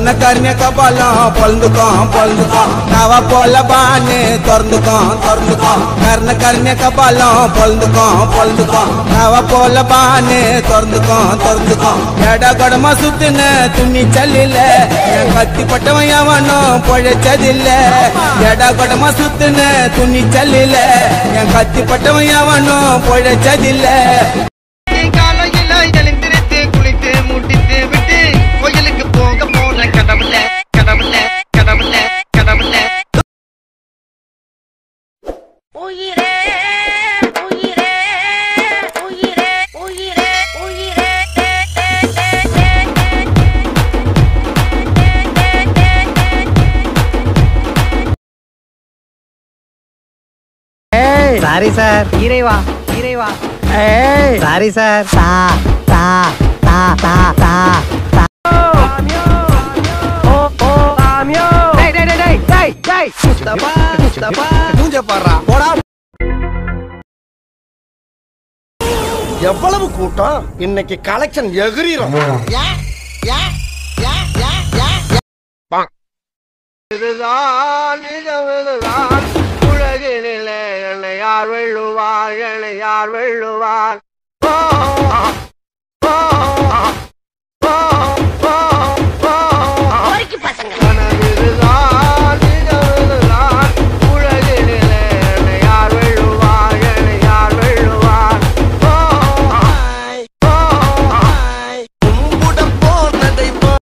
கர்ண கபாலம் பொழுந்துக்கும் நவ போல பானு திறந்துக்கும் கர்ண கபாலம் பொழுந்துக்கும் நவ போல பானு திறந்துக்கும் எட கொடமா சுத்துன துணி சல்லில கத்தி பட்டவன் எவனும் பொழைச்சதில்ல எட கொடமா சுத்துன துணி சல்லில கத்தி பட்டவன் எவனும் பொழைச்சதில்ல குளித்து முட்டித்து விட்டு கோயிலுக்கு போக போன கடவுள கடவுள கடவுள கடவுள உயிரே உயிரே உயிரே உயிரே உயிரே சாரி சார் இறைவா இறைவா சாரி சார் தா தா தா தா தா எவ்வளவு கூட்டம் இன்னைக்கு கலெக்ஷன் எகிரிரும். இதுதான் நிஜமிதுதான் உலகினிலே என்னை யார் வெல்லுவார் என்னை யார் வெல்லுவார்